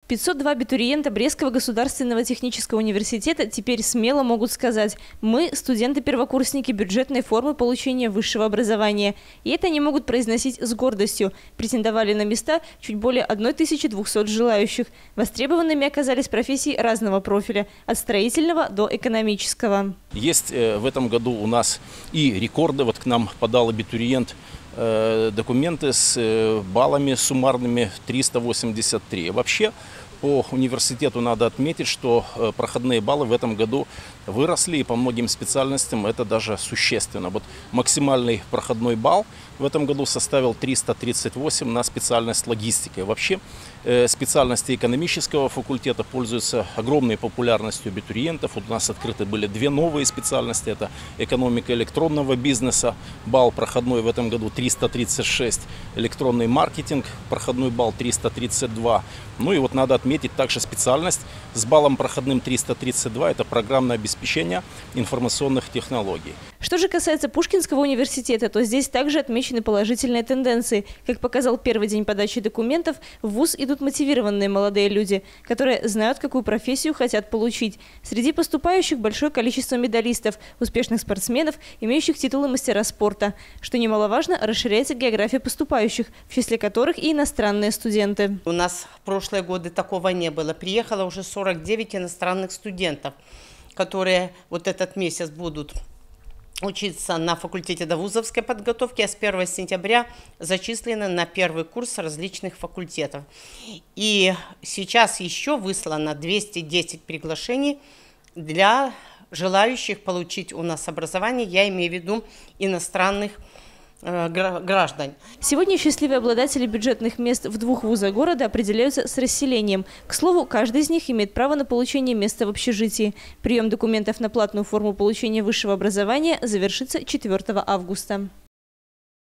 502 абитуриента Брестского государственного технического университета теперь смело могут сказать: мы студенты-первокурсники бюджетной формы получения высшего образования. И это они могут произносить с гордостью. Претендовали на места чуть более 1200 желающих. Востребованными оказались профессии разного профиля, от строительного до экономического. Есть в этом году у нас и рекорды. Вот к нам подал абитуриент документы с баллами суммарными 383. Вообще по университету надо отметить, что проходные баллы в этом году выросли, и по многим специальностям это даже существенно. Вот максимальный проходной балл в этом году составил 338 на специальность логистика. Вообще специальности экономического факультета пользуются огромной популярностью абитуриентов. Вот у нас открыты были две новые специальности. Это экономика электронного бизнеса. Балл проходной в этом году 336. Электронный маркетинг. Проходной балл 332. Ну и вот надо отметить также специальность с баллом проходным 332. Это программное обеспечение информационных технологий. Что же касается Пушкинского университета, то здесь также отмечены положительные тенденции. Как показал первый день подачи документов, в ВУЗ идут мотивированные молодые люди, которые знают, какую профессию хотят получить. Среди поступающих большое количество медалистов, успешных спортсменов, имеющих титулы мастера спорта. Что немаловажно, расширяется география поступающих, в числе которых и иностранные студенты. У нас в прошлые годы такого не было. Приехало уже 49 иностранных студентов, которые вот этот месяц будут учиться на факультете довузовской подготовки, а с 1 сентября зачислены на первый курс различных факультетов. И сейчас еще выслано 210 приглашений для желающих получить у нас образование, я имею в виду иностранных граждан. Сегодня счастливые обладатели бюджетных мест в 2 вузах города определяются с расселением. К слову, каждый из них имеет право на получение места в общежитии. Прием документов на платную форму получения высшего образования завершится 4 августа.